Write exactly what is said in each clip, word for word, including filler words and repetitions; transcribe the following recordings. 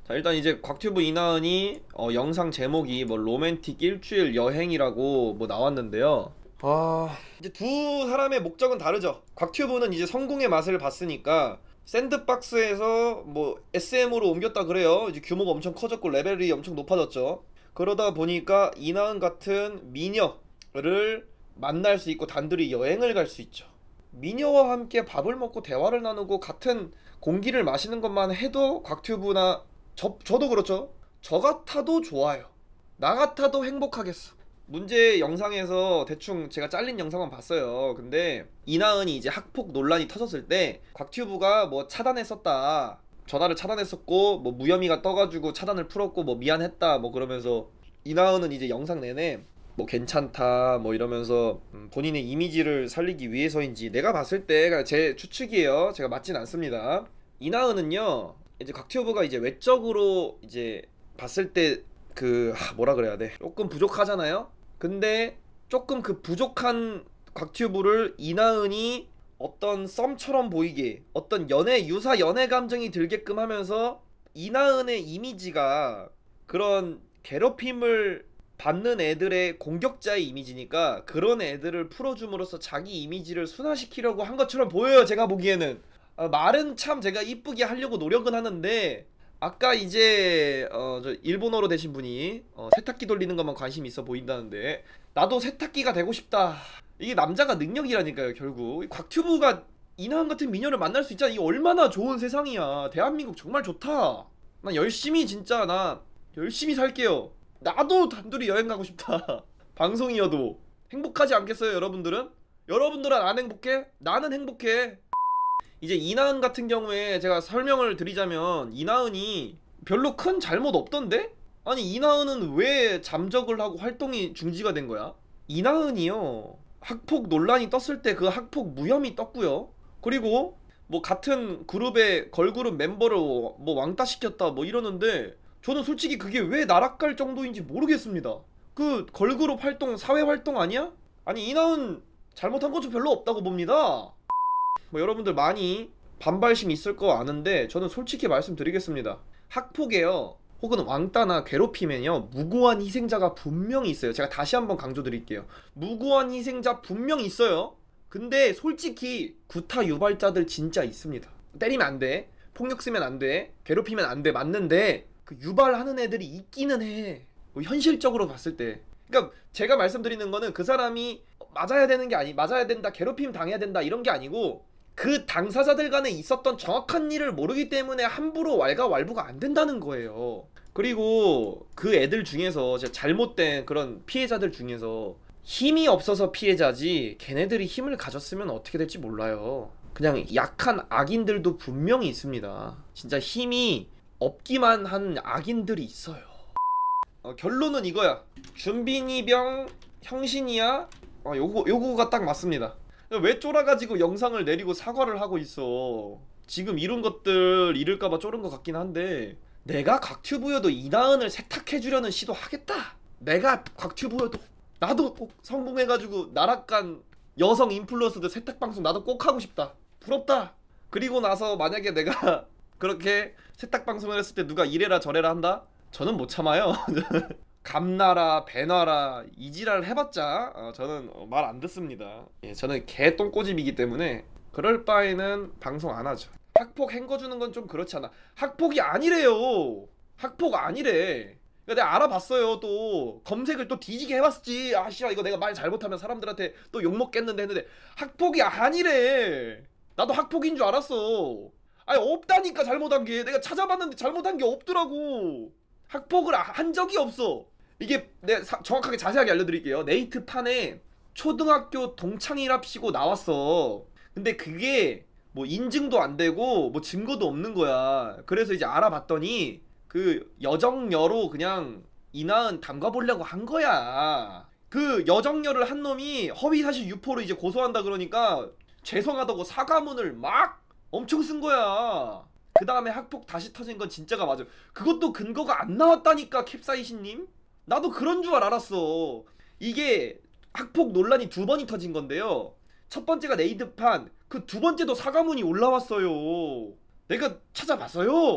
자, 일단 이제 곽튜브 이나은이 어, 영상 제목이 뭐 로맨틱 일주일 여행이라고 뭐 나왔는데요. 아, 이제 두 사람의 목적은 다르죠. 곽튜브는 이제 성공의 맛을 봤으니까 샌드박스에서 뭐 에스엠으로 옮겼다 그래요. 이제 규모가 엄청 커졌고 레벨이 엄청 높아졌죠. 그러다 보니까 이나은 같은 미녀를 만날 수 있고 단둘이 여행을 갈 수 있죠. 미녀와 함께 밥을 먹고 대화를 나누고 같은 공기를 마시는 것만 해도 곽튜브나 저, 저도 그렇죠. 저 같아도 좋아요. 나 같아도 행복하겠어. 문제 영상에서 대충 제가 잘린 영상만 봤어요. 근데 이나은이 이제 학폭 논란이 터졌을 때 곽튜브가 뭐 차단했었다, 전화를 차단했었고 뭐 무혐의가 떠가지고 차단을 풀었고 뭐 미안했다 뭐 그러면서 이나은은 이제 영상 내내 뭐 괜찮다 뭐 이러면서 본인의 이미지를 살리기 위해서인지, 내가 봤을 때 제 추측이에요. 제가 맞진 않습니다. 이나은은요 이제 곽튜브가 이제 외적으로 이제 봤을 때 그 뭐라 그래야 돼, 조금 부족하잖아요. 근데 조금 그 부족한 곽튜브를 이나은이 어떤 썸처럼 보이게, 어떤 연애 유사 연애 감정이 들게끔 하면서 이나은의 이미지가 그런 괴롭힘을 받는 애들의 공격자의 이미지니까 그런 애들을 풀어줌으로써 자기 이미지를 순화시키려고 한 것처럼 보여요. 제가 보기에는 아, 말은 참 제가 이쁘게 하려고 노력은 하는데, 아까 이제 어, 저 일본어로 되신 분이 어, 세탁기 돌리는 것만 관심이 있어 보인다는데, 나도 세탁기가 되고 싶다. 이게 남자가 능력이라니까요. 결국 곽튜브가 이나은 같은 미녀를 만날 수 있잖아. 이게 얼마나 좋은 세상이야. 대한민국 정말 좋다. 나 열심히 진짜 나 열심히 살게요. 나도 단둘이 여행 가고 싶다. 방송이어도. 행복하지 않겠어요 여러분들은? 여러분들은 안 행복해? 나는 행복해. 이제 이나은 같은 경우에 제가 설명을 드리자면, 이나은이 별로 큰 잘못 없던데? 아니 이나은은 왜 잠적을 하고 활동이 중지가 된 거야? 이나은이요 학폭 논란이 떴을 때 그 학폭 무혐의 떴고요. 그리고 뭐 같은 그룹의 걸그룹 멤버를 뭐 왕따 시켰다 뭐 이러는데, 저는 솔직히 그게 왜 나락갈 정도인지 모르겠습니다. 그 걸그룹 활동 사회 활동 아니야? 아니 이나은 잘못한 건 좀 별로 없다고 봅니다. 뭐 여러분들 많이 반발심이 있을 거 아는데 저는 솔직히 말씀드리겠습니다. 학폭에요 혹은 왕따나 괴롭힘에요 무고한 희생자가 분명히 있어요. 제가 다시 한번 강조드릴게요. 무고한 희생자 분명히 있어요. 근데 솔직히 구타 유발자들 진짜 있습니다. 때리면 안돼, 폭력 쓰면 안돼, 괴롭히면 안돼, 맞는데 그 유발하는 애들이 있기는 해. 뭐 현실적으로 봤을 때. 그러니까 제가 말씀드리는 거는 그 사람이 맞아야 되는 게 아니, 맞아야 된다, 괴롭힘 당해야 된다 이런 게 아니고, 그 당사자들 간에 있었던 정확한 일을 모르기 때문에 함부로 왈가왈부가 안 된다는 거예요. 그리고 그 애들 중에서 잘못된 그런 피해자들 중에서 힘이 없어서 피해자지, 걔네들이 힘을 가졌으면 어떻게 될지 몰라요. 그냥 약한 악인들도 분명히 있습니다. 진짜 힘이 없기만 한 악인들이 있어요. 어, 결론은 이거야. 준빈이병 형신이야. 어, 요거 요거가 딱 맞습니다. 왜 쫄아가지고 영상을 내리고 사과를 하고 있어. 지금 이런 것들 잃을까봐 쫄은 것 같긴 한데, 내가 곽튜브여도 이나은을 세탁해주려는 시도 하겠다. 내가 곽튜브여도 나도 꼭 성공해가지고 나락간 여성 인플루언서들 세탁방송 나도 꼭 하고 싶다. 부럽다. 그리고 나서 만약에 내가 그렇게 세탁방송을 했을 때 누가 이래라 저래라 한다? 저는 못 참아요. 감나라 배나라 이지랄 해봤자 어, 저는 말 안 듣습니다. 예, 저는 개 똥꼬집이기 때문에 그럴 바에는 방송 안 하죠. 학폭 헹궈주는 건 좀 그렇지 않아? 학폭이 아니래요. 학폭 아니래. 그러니까 내가 알아봤어요. 또 검색을 또 뒤지게 해봤지. 아 씨발 이거 내가 말 잘못하면 사람들한테 또 욕먹겠는데 했는데 학폭이 아니래. 나도 학폭인 줄 알았어. 아니 없다니까. 잘못한 게 내가 찾아봤는데 잘못한 게 없더라고. 학폭을 한 적이 없어. 이게 내가 사, 정확하게 자세하게 알려드릴게요. 네이트판에 초등학교 동창이랍시고 나왔어. 근데 그게 뭐 인증도 안 되고 뭐 증거도 없는 거야. 그래서 이제 알아봤더니 그 여정여로 그냥 이나은 담가보려고 한 거야. 그 여정여를 한 놈이 허위사실 유포로 이제 고소한다 그러니까 죄송하다고 사과문을 막 엄청 쓴 거야. 그 다음에 학폭 다시 터진 건 진짜가 맞아. 그것도 근거가 안 나왔다니까 캡사이신님. 나도 그런 줄 알았어. 이게 학폭 논란이 두 번이 터진 건데요. 첫 번째가 네이트판, 그 두 번째도 사과문이 올라왔어요. 내가 찾아봤어요.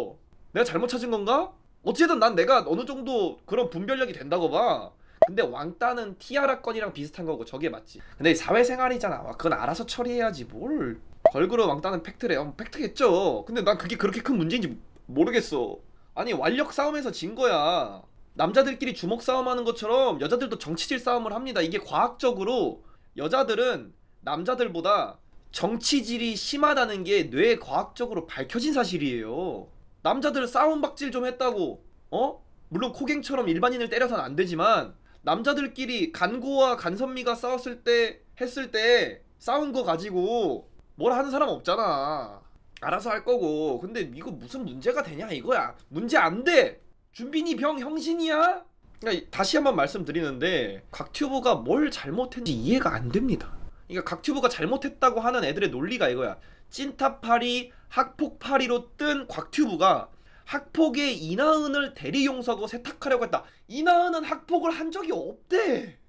내가 잘못 찾은 건가? 어쨌든 난 내가 어느 정도 그런 분별력이 된다고 봐. 근데 왕따는 티아라 건이랑 비슷한 거고 저게 맞지. 근데 사회생활이잖아. 그건 알아서 처리해야지 뭘. 걸그룹 왕따는 팩트래. 어, 팩트겠죠. 근데 난 그게 그렇게 큰 문제인지 모르겠어. 아니 완력 싸움에서 진 거야. 남자들끼리 주먹 싸움하는 것처럼 여자들도 정치질 싸움을 합니다. 이게 과학적으로 여자들은 남자들보다 정치질이 심하다는 게 뇌에 과학적으로 밝혀진 사실이에요. 남자들 싸움박질 좀 했다고 어? 물론 코갱처럼 일반인을 때려서는 안 되지만 남자들끼리 간고와 간선미가 싸웠을 때 했을 때 싸운 거 가지고 뭘 하는 사람 없잖아. 알아서 할 거고. 근데 이거 무슨 문제가 되냐 이거야. 문제 안 돼. 준빈이 병 형신이야? 그러니까 다시 한번 말씀드리는데 곽튜브가 뭘 잘못했는지 이해가 안 됩니다. 그러니까 곽튜브가 잘못했다고 하는 애들의 논리가 이거야. 찐타파리 학폭파리로 뜬 곽튜브가 학폭의 이나은을 대리용서고 세탁하려고 했다. 이나은은 학폭을 한 적이 없대.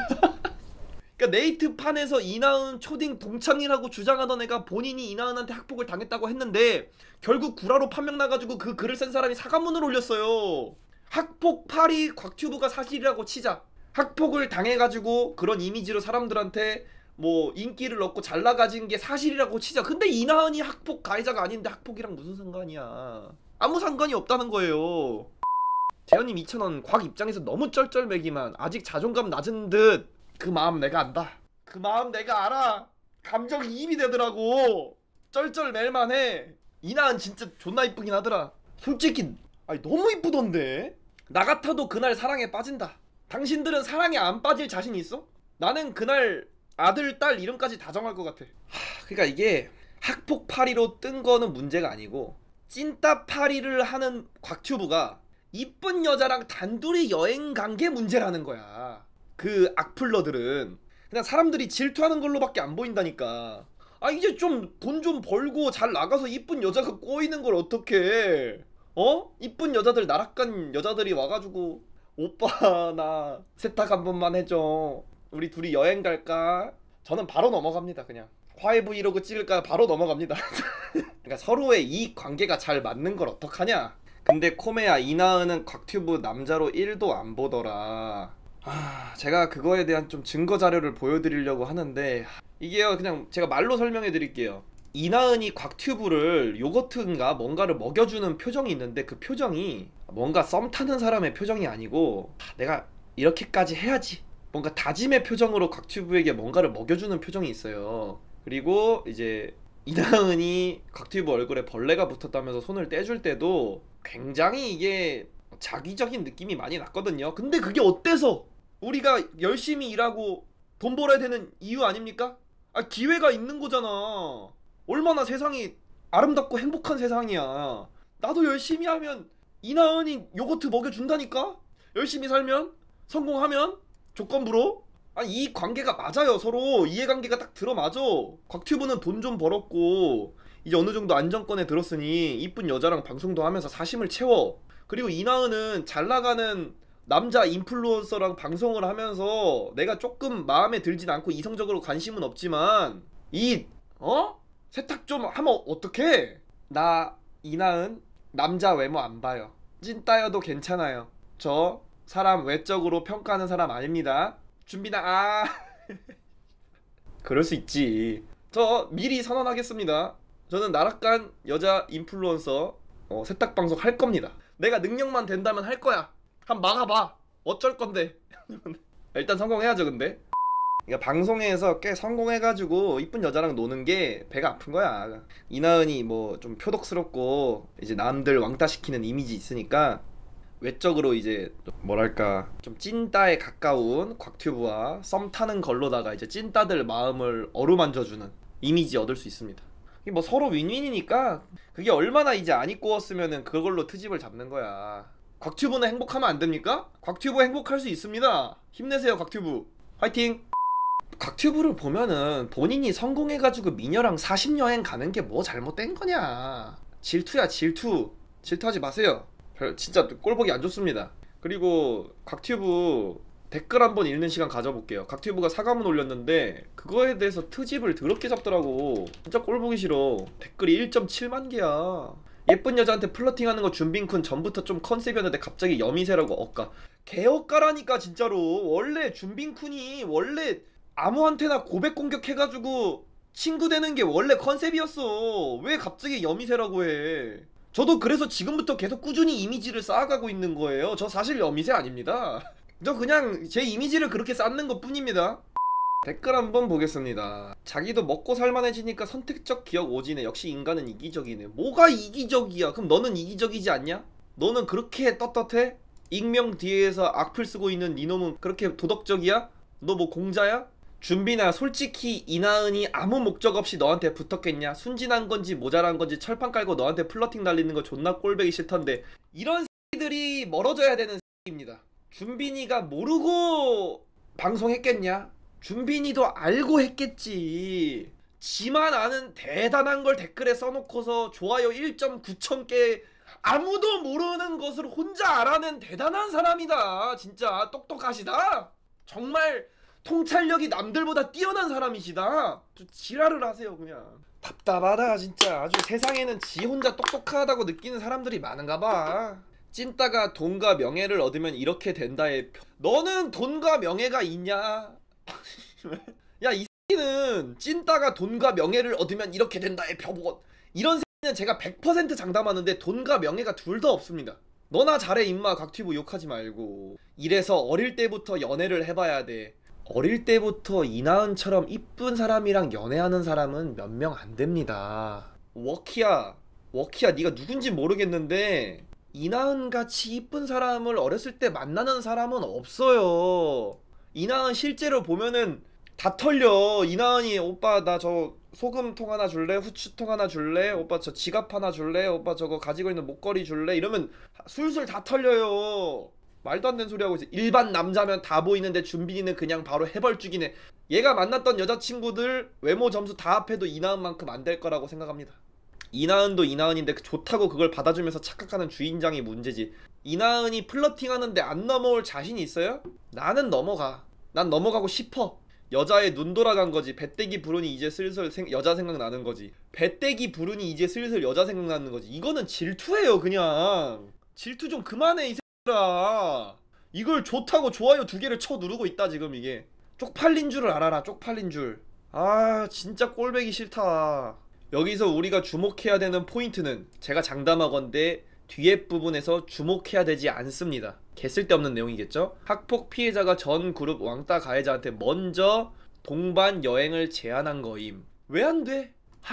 그러니까 네이트판에서 이나은 초딩 동창이라고 주장하던 애가 본인이 이나은한테 학폭을 당했다고 했는데 결국 구라로 판명 나가지고 그 글을 쓴 사람이 사과문을 올렸어요. 학폭파리 곽튜브가 사실이라고 치자. 학폭을 당해가지고 그런 이미지로 사람들한테 뭐 인기를 얻고 잘 나가진 게 사실이라고 치자. 근데 이나은이 학폭 가해자가 아닌데 학폭이랑 무슨 상관이야. 아무 상관이 없다는 거예요. 재현님 이천 원. 곽 입장에서 너무 쩔쩔매기만. 아직 자존감 낮은 듯. 그 마음 내가 안다. 그 마음 내가 알아. 감정이입이 되더라고. 쩔쩔맬만 해. 이나은 진짜 존나 이쁘긴 하더라. 솔직히 아니 너무 이쁘던데. 나 같아도 그날 사랑에 빠진다. 당신들은 사랑에 안 빠질 자신 있어? 나는 그날 아들 딸 이름까지 다 정할 것 같아. 하, 그러니까 이게 학폭파리로 뜬 거는 문제가 아니고 찐따파리를 하는 곽튜브가 이쁜 여자랑 단둘이 여행 간 게 문제라는 거야. 그 악플러들은 그냥 사람들이 질투하는 걸로밖에 안 보인다니까. 아 이제 좀 돈 좀 벌고 잘 나가서 이쁜 여자가 꼬이는 걸 어떡해. 어? 이쁜 여자들 나락간 여자들이 와가지고 오빠 나 세탁 한 번만 해줘. 우리 둘이 여행 갈까? 저는 바로 넘어갑니다. 그냥 화해 브이로그 찍을까 바로 넘어갑니다. 그러니까 서로의 이 관계가 잘 맞는 걸 어떡하냐. 근데 코메야 이나은은 곽튜브 남자로 일도 안 보더라. 아, 제가 그거에 대한 좀 증거 자료를 보여드리려고 하는데 이게요 그냥 제가 말로 설명해 드릴게요. 이나은이 곽튜브를 요거트인가 뭔가를 먹여주는 표정이 있는데 그 표정이 뭔가 썸 타는 사람의 표정이 아니고 아, 내가 이렇게까지 해야지 뭔가 다짐의 표정으로 곽튜브에게 뭔가를 먹여주는 표정이 있어요. 그리고 이제 이나은이 곽튜브 얼굴에 벌레가 붙었다면서 손을 떼줄 때도 굉장히 이게 자기적인 느낌이 많이 났거든요. 근데 그게 어때서 우리가 열심히 일하고 돈 벌어야 되는 이유 아닙니까? 아 기회가 있는 거잖아. 얼마나 세상이 아름답고 행복한 세상이야. 나도 열심히 하면 이나은이 요거트 먹여준다니까? 열심히 살면? 성공하면? 조건부로? 아니 이 관계가 맞아요. 서로 이해관계가 딱 들어맞아. 곽튜브는 돈 좀 벌었고 이제 어느 정도 안정권에 들었으니 이쁜 여자랑 방송도 하면서 사심을 채워. 그리고 이나은은 잘 나가는 남자 인플루언서랑 방송을 하면서 내가 조금 마음에 들진 않고 이성적으로 관심은 없지만 이 어? 세탁 좀 하면 어떡해? 나 이나은 남자 외모 안 봐요. 찐따여도 괜찮아요. 저 사람 외적으로 평가하는 사람 아닙니다. 준비나 아 그럴 수 있지. 저 미리 선언하겠습니다. 저는 나락간 여자 인플루언서 어, 세탁 방송 할 겁니다. 내가 능력만 된다면 할 거야. 한 막아봐. 어쩔 건데. 일단 성공해야죠. 근데 그러니까 방송에서 꽤 성공해가지고 이쁜 여자랑 노는 게 배가 아픈 거야. 이나은이 뭐 좀 표독스럽고 이제 남들 왕따시키는 이미지 있으니까 외적으로 이제 뭐랄까 좀 찐따에 가까운 곽튜브와 썸 타는 걸로다가 이제 찐따들 마음을 어루만져주는 이미지 얻을 수 있습니다. 이게 뭐 서로 윈윈이니까 그게 얼마나 이제 안 이꼬웠으면은 그걸로 트집을 잡는 거야. 곽튜브는 행복하면 안 됩니까? 곽튜브 행복할 수 있습니다. 힘내세요 곽튜브. 화이팅! 곽튜브를 보면은 본인이 성공해가지고 미녀랑 사십 여행 가는 게 뭐 잘못된 거냐. 질투야 질투. 질투하지 마세요. 별, 진짜 꼴보기 안 좋습니다. 그리고 곽튜브 댓글 한번 읽는 시간 가져볼게요. 곽튜브가 사과문 올렸는데 그거에 대해서 트집을 더럽게 잡더라고. 진짜 꼴보기 싫어. 댓글이 일 점 칠만 개야. 예쁜 여자한테 플러팅하는 거 준빈쿤 전부터 좀 컨셉이었는데 갑자기 여미새라고 억까. 개억까라니까 진짜로. 원래 준빈쿤이 원래 아무한테나 고백 공격해가지고 친구 되는 게 원래 컨셉이었어. 왜 갑자기 여미새라고 해. 저도 그래서 지금부터 계속 꾸준히 이미지를 쌓아가고 있는 거예요. 저 사실 여미새 아닙니다. 저 그냥 제 이미지를 그렇게 쌓는 것 뿐입니다. 댓글 한번 보겠습니다. 자기도 먹고 살만해지니까 선택적 기억 오지네. 역시 인간은 이기적이네. 뭐가 이기적이야? 그럼 너는 이기적이지 않냐? 너는 그렇게 떳떳해? 익명 뒤에서 악플 쓰고 있는 니놈은 그렇게 도덕적이야? 너 뭐 공자야? 준빈아, 솔직히 이나은이 아무 목적 없이 너한테 붙었겠냐? 순진한 건지 모자란 건지 철판 깔고 너한테 플러팅 날리는 거 존나 꼴배기 싫던데. 이런 새끼들이 멀어져야 되는 새끼입니다. 준빈이가 모르고 방송했겠냐? 준빈이도 알고 했겠지. 지만 아는 대단한 걸 댓글에 써놓고서 좋아요 일 점 구천 개, 아무도 모르는 것을 혼자 알아낸 대단한 사람이다. 진짜 똑똑하시다. 정말 통찰력이 남들보다 뛰어난 사람이시다. 좀 지랄을 하세요 그냥. 답답하다 진짜. 아주 세상에는 지 혼자 똑똑하다고 느끼는 사람들이 많은가 봐. 찐따가 돈과 명예를 얻으면 이렇게 된다의 표... 너는 돈과 명예가 있냐? 야, 이 새끼는 찐따가 돈과 명예를 얻으면 이렇게 된다의 표본. 이런 새끼는 제가 백 퍼센트 장담하는데 돈과 명예가 둘 다 없습니다. 너나 잘해 임마. 각튜브 욕하지 말고. 이래서 어릴 때부터 연애를 해봐야 돼. 어릴 때부터 이나은처럼 이쁜 사람이랑 연애하는 사람은 몇 명 안 됩니다. 워키야, 워키야, 네가 누군지 모르겠는데 이나은같이 이쁜 사람을 어렸을 때 만나는 사람은 없어요. 이나은 실제로 보면은 다 털려. 이나은이 오빠 나 저 소금통 하나 줄래? 후추통 하나 줄래? 오빠 저 지갑 하나 줄래? 오빠 저거 가지고 있는 목걸이 줄래? 이러면 술술 다 털려요. 말도 안 되는 소리 하고 있어. 일반 남자면 다 보이는데 준빈이는 그냥 바로 해벌죽이네. 얘가 만났던 여자친구들 외모 점수 다 합해도 이나은만큼 안 될 거라고 생각합니다. 이나은도 이나은인데 좋다고 그걸 받아주면서 착각하는 주인장이 문제지. 이나은이 플러팅하는데 안 넘어올 자신이 있어요? 나는 넘어가. 난 넘어가고 싶어. 여자의 눈 돌아간 거지. 배때기 부르니 이제 슬슬 생, 여자 생각나는 거지. 배때기 부르니 이제 슬슬 여자 생각나는 거지. 이거는 질투예요 그냥. 질투 좀 그만해 이 새끼들아. 이걸 좋다고 좋아요 두 개를 쳐 누르고 있다 지금. 이게 쪽팔린 줄을 알아라. 쪽팔린 줄. 아 진짜 꼴배기 싫다. 여기서 우리가 주목해야 되는 포인트는 제가 장담하건대 뒤에 부분에서 주목해야 되지 않습니다. 개쓸데없는 내용이겠죠? 학폭 피해자가 전 그룹 왕따 가해자한테 먼저 동반 여행을 제안한 거임. 왜 안 돼?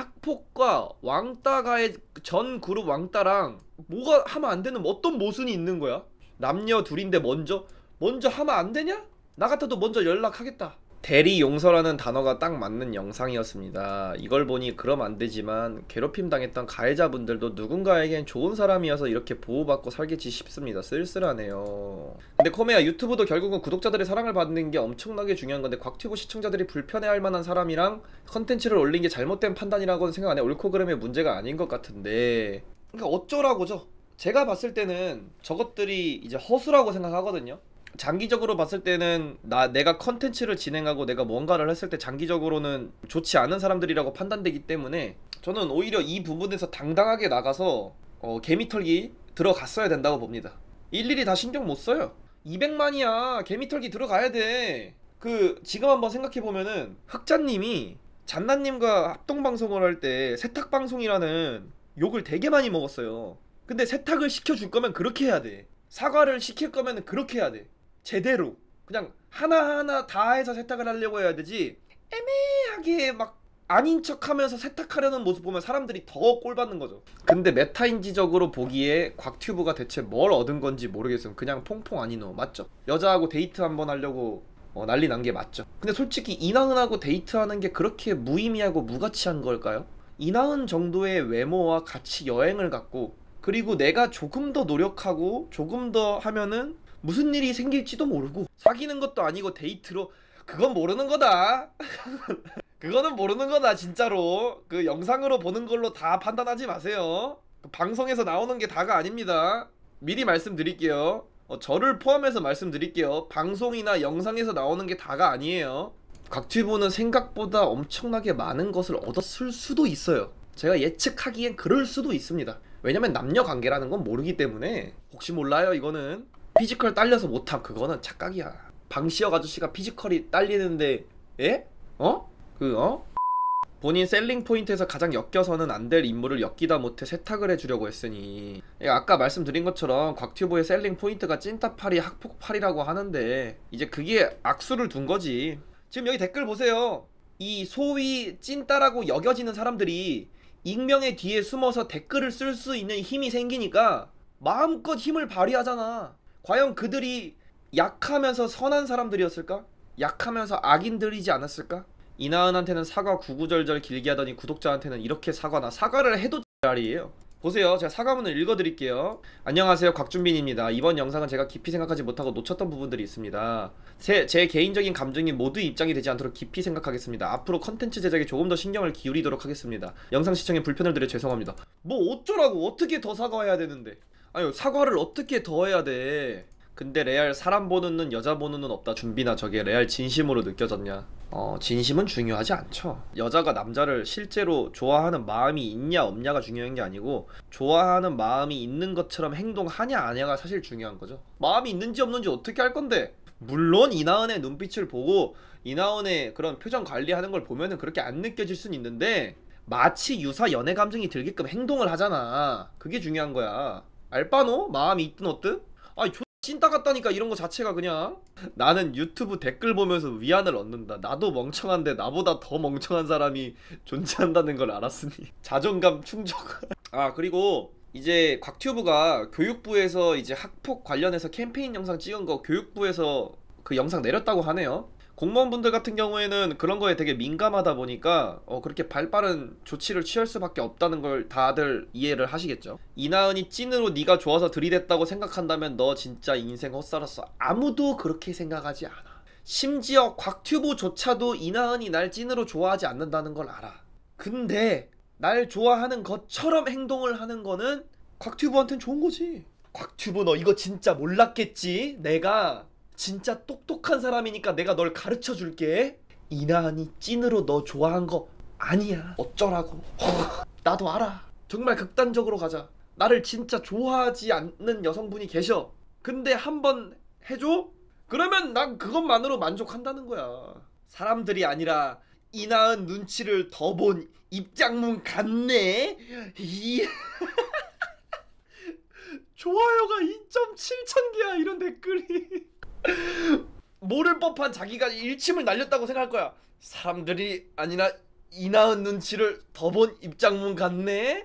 학폭과 왕따 가해 전 그룹 왕따랑 뭐가 하면 안 되는 어떤 모순이 있는 거야? 남녀 둘인데 먼저 먼저 하면 안 되냐? 나 같아도 먼저 연락하겠다. 대리 용서라는 단어가 딱 맞는 영상이었습니다. 이걸 보니 그럼 안 되지만 괴롭힘 당했던 가해자분들도 누군가에겐 좋은 사람이어서 이렇게 보호받고 살겠지 싶습니다. 쓸쓸하네요. 근데 코메야, 유튜브도 결국은 구독자들의 사랑을 받는 게 엄청나게 중요한 건데 곽튜브 시청자들이 불편해할 만한 사람이랑 컨텐츠를 올린 게 잘못된 판단이라고는 생각 안 해. 옳고 그름의 문제가 아닌 것 같은데, 그러니까 어쩌라고죠? 제가 봤을 때는 저것들이 이제 허수라고 생각하거든요. 장기적으로 봤을 때는 나 내가 컨텐츠를 진행하고 내가 뭔가를 했을 때 장기적으로는 좋지 않은 사람들이라고 판단되기 때문에 저는 오히려 이 부분에서 당당하게 나가서 어, 개미털기 들어갔어야 된다고 봅니다. 일일이 다 신경 못 써요. 이백만이야. 개미털기 들어가야 돼. 그 지금 한번 생각해보면은 흑자님이 잔나님과 합동방송을 할 때 세탁방송이라는 욕을 되게 많이 먹었어요. 근데 세탁을 시켜줄 거면 그렇게 해야 돼. 사과를 시킬 거면 그렇게 해야 돼. 제대로 그냥 하나하나 다 해서 세탁을 하려고 해야 되지, 애매하게 막 아닌 척하면서 세탁하려는 모습 보면 사람들이 더 꼴받는 거죠. 근데 메타인지적으로 보기에 곽튜브가 대체 뭘 얻은 건지 모르겠어요. 그냥 퐁퐁 아니노 맞죠? 여자하고 데이트 한번 하려고 어, 난리 난 게 맞죠. 근데 솔직히 이나은하고 데이트하는 게 그렇게 무의미하고 무가치한 걸까요? 이나은 정도의 외모와 같이 여행을 갔고, 그리고 내가 조금 더 노력하고 조금 더 하면은 무슨 일이 생길지도 모르고, 사귀는 것도 아니고 데이트로, 그건 모르는 거다. 그거는 모르는 거다 진짜로. 그 영상으로 보는 걸로 다 판단하지 마세요. 그 방송에서 나오는 게 다가 아닙니다. 미리 말씀드릴게요. 어, 저를 포함해서 말씀드릴게요. 방송이나 영상에서 나오는 게 다가 아니에요. 곽튜브는 생각보다 엄청나게 많은 것을 얻었을 수도 있어요. 제가 예측하기엔 그럴 수도 있습니다. 왜냐면 남녀 관계라는 건 모르기 때문에. 혹시 몰라요. 이거는 피지컬 딸려서 못함, 그거는 착각이야. 방시혁 아저씨가 피지컬이 딸리는데 예? 어? 그 어? 본인 셀링 포인트에서 가장 엮여서는 안 될 인물을 엮이다 못해 세탁을 해주려고 했으니. 아까 말씀드린 것처럼 곽튜브의 셀링 포인트가 찐따팔이 학폭팔이라고 하는데 이제 그게 악수를 둔 거지. 지금 여기 댓글 보세요. 이 소위 찐따라고 여겨지는 사람들이 익명의 뒤에 숨어서 댓글을 쓸 수 있는 힘이 생기니까 마음껏 힘을 발휘하잖아. 과연 그들이 약하면서 선한 사람들이었을까? 약하면서 악인들이지 않았을까? 이나은한테는 사과 구구절절 길게 하더니 구독자한테는 이렇게 사과나. 사과를 해도 X알이에요. 보세요. 제가 사과문을 읽어드릴게요. 안녕하세요, 곽준빈입니다. 이번 영상은 제가 깊이 생각하지 못하고 놓쳤던 부분들이 있습니다. 제, 제 개인적인 감정이 모두의 입장이 되지 않도록 깊이 생각하겠습니다. 앞으로 컨텐츠 제작에 조금 더 신경을 기울이도록 하겠습니다. 영상 시청에 불편을 드려 죄송합니다. 뭐 어쩌라고. 어떻게 더 사과해야 되는데. 아유, 사과를 어떻게 더 해야 돼. 근데 레알 사람 보는 눈 여자 보는 눈 없다. 준비나 저게 레알 진심으로 느껴졌냐? 어 진심은 중요하지 않죠. 여자가 남자를 실제로 좋아하는 마음이 있냐 없냐가 중요한 게 아니고 좋아하는 마음이 있는 것처럼 행동하냐 아냐가 사실 중요한 거죠. 마음이 있는지 없는지 어떻게 할 건데. 물론 이나은의 눈빛을 보고 이나은의 그런 표정 관리하는 걸 보면은 그렇게 안 느껴질 순 있는데 마치 유사 연애 감정이 들게끔 행동을 하잖아. 그게 중요한 거야. 알바노? 마음이 있든 어든? 아니 찐따 같다니까. 이런 거 자체가 그냥. 나는 유튜브 댓글 보면서 위안을 얻는다. 나도 멍청한데 나보다 더 멍청한 사람이 존재한다는 걸 알았으니 자존감 충족. 아 그리고 이제 곽튜브가 교육부에서 이제 학폭 관련해서 캠페인 영상 찍은 거 교육부에서 그 영상 내렸다고 하네요. 공무원분들 같은 경우에는 그런 거에 되게 민감하다 보니까 어 그렇게 발빠른 조치를 취할 수밖에 없다는 걸 다들 이해를 하시겠죠. 이나은이 찐으로 네가 좋아서 들이댔다고 생각한다면 너 진짜 인생 헛살았어. 아무도 그렇게 생각하지 않아. 심지어 곽튜브조차도 이나은이 날 찐으로 좋아하지 않는다는 걸 알아. 근데 날 좋아하는 것처럼 행동을 하는 거는 곽튜브한텐 좋은 거지. 곽튜브 너 이거 진짜 몰랐겠지? 내가 진짜 똑똑한 사람이니까 내가 널 가르쳐 줄게. 이나은이 찐으로 너 좋아한 거 아니야. 어쩌라고. 허, 나도 알아. 정말 극단적으로 가자. 나를 진짜 좋아하지 않는 여성분이 계셔. 근데 한번 해줘? 그러면 난 그것만으로 만족한다는 거야. 사람들이 아니라 이나은 눈치를 더 본 입장문 같네. 이 좋아요가 이 점 칠천 개야 이런 댓글이. 모를 법한 자기가 일침을 날렸다고 생각할 거야. 사람들이 아니라 이나은 눈치를 더 본 입장문 같네.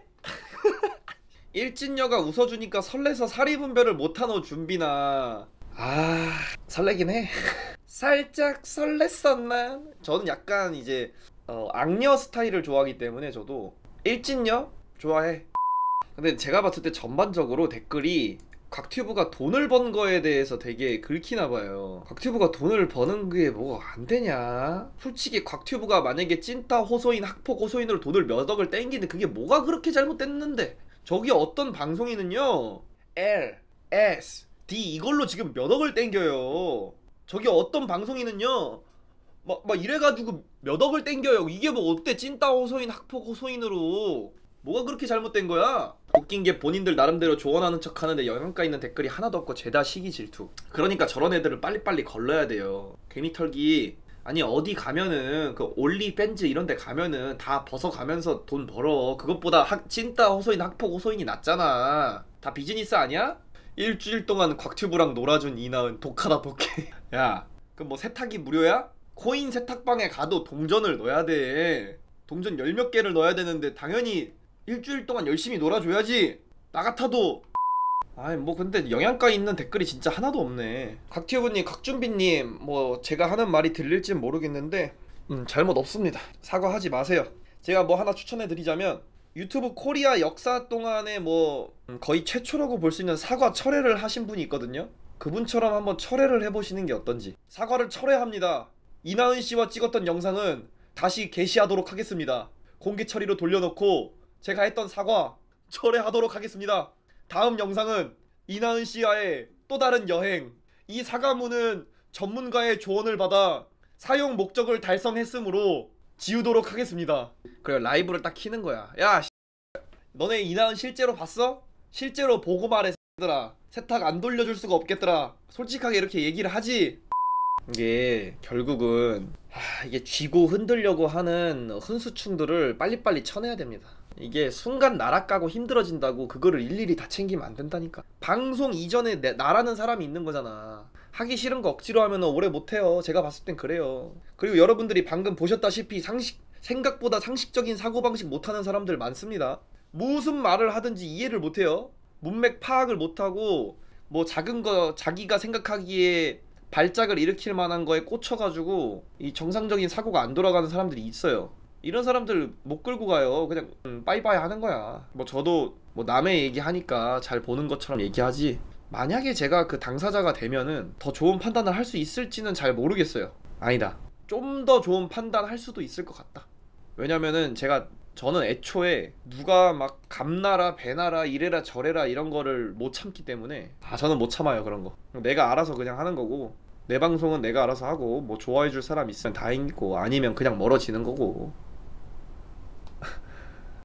일진녀가 웃어주니까 설레서 사리분별을 못하노 준비나. 아 설레긴 해. 살짝 설렜었나. 저는 약간 이제 어, 악녀 스타일을 좋아하기 때문에 저도 일진녀 좋아해. 근데 제가 봤을 때 전반적으로 댓글이 곽튜브가 돈을 번 거에 대해서 되게 긁히나봐요. 곽튜브가 돈을 버는 게 뭐가 안 되냐. 솔직히 곽튜브가 만약에 찐따 호소인 학폭 호소인으로 돈을 몇 억을 땡기는데 그게 뭐가 그렇게 잘못됐는데. 저기 어떤 방송인은요 L, S, D 이걸로 지금 몇 억을 땡겨요. 저기 어떤 방송인은요 막, 막 이래가지고 몇 억을 땡겨요. 이게 뭐 어때. 찐따 호소인 학폭 호소인으로 뭐가 그렇게 잘못된 거야? 웃긴 게 본인들 나름대로 조언하는 척 하는데 영양가 있는 댓글이 하나도 없고 죄다 시기 질투. 그러니까 저런 애들을 빨리빨리 걸러야 돼요. 괜히 털기. 아니 어디 가면은 그 올리팬즈 이런 데 가면은 다 벗어가면서 돈 벌어. 그것보다 학, 찐따 호소인 학폭 호소인이 낫잖아. 다 비즈니스 아니야? 일주일 동안 곽튜브랑 놀아준 이나은 독하다 독해. 야 그럼 뭐 세탁이 무료야? 코인 세탁방에 가도 동전을 넣어야 돼. 동전 열 몇 개를 넣어야 되는데 당연히 일주일 동안 열심히 놀아줘야지. 나 같아도. 아이 뭐 근데 영양가 있는 댓글이 진짜 하나도 없네. 곽튜브님, 곽준빈님 뭐 제가 하는 말이 들릴진 모르겠는데 음 잘못 없습니다. 사과하지 마세요. 제가 뭐 하나 추천해드리자면 유튜브 코리아 역사 동안에 뭐 음, 거의 최초라고 볼 수 있는 사과 철회를 하신 분이 있거든요. 그분처럼 한번 철회를 해보시는 게 어떤지. 사과를 철회합니다. 이나은씨와 찍었던 영상은 다시 게시하도록 하겠습니다. 공개 처리로 돌려놓고 제가 했던 사과 철회하도록 하겠습니다. 다음 영상은 이나은씨와의 또 다른 여행. 이 사과문은 전문가의 조언을 받아 사용 목적을 달성했으므로 지우도록 하겠습니다. 그래 라이브를 딱 키는 거야. 야 너네 이나은 실제로 봤어? 실제로 보고 말해 X들아. 세탁 안 돌려줄 수가 없겠더라. 솔직하게 이렇게 얘기를 하지. 이게 결국은 하, 이게 쥐고 흔들려고 하는 흔수충들을 빨리빨리 쳐내야 됩니다. 이게 순간 나락가고 힘들어진다고 그거를 일일이 다 챙기면 안 된다니까. 방송 이전에 내, 나라는 사람이 있는 거잖아. 하기 싫은 거 억지로 하면 오래 못해요. 제가 봤을 땐 그래요. 그리고 여러분들이 방금 보셨다시피 상식 생각보다 상식적인 사고방식 못하는 사람들 많습니다. 무슨 말을 하든지 이해를 못해요. 문맥 파악을 못하고 뭐 작은 거 자기가 생각하기에 발작을 일으킬 만한 거에 꽂혀가지고 이 정상적인 사고가 안 돌아가는 사람들이 있어요. 이런 사람들 못 끌고 가요. 그냥 음, 빠이빠이 하는 거야. 뭐 저도 뭐 남의 얘기하니까 잘 보는 것처럼 얘기하지, 만약에 제가 그 당사자가 되면은 더 좋은 판단을 할 수 있을지는 잘 모르겠어요. 아니다, 좀 더 좋은 판단 할 수도 있을 것 같다. 왜냐면은 제가 저는 애초에 누가 막 감나라 배나라 이래라 저래라 이런 거를 못 참기 때문에, 아 저는 못 참아요 그런 거. 내가 알아서 그냥 하는 거고, 내 방송은 내가 알아서 하고 뭐 좋아해 줄 사람 있으면 다행이고 아니면 그냥 멀어지는 거고.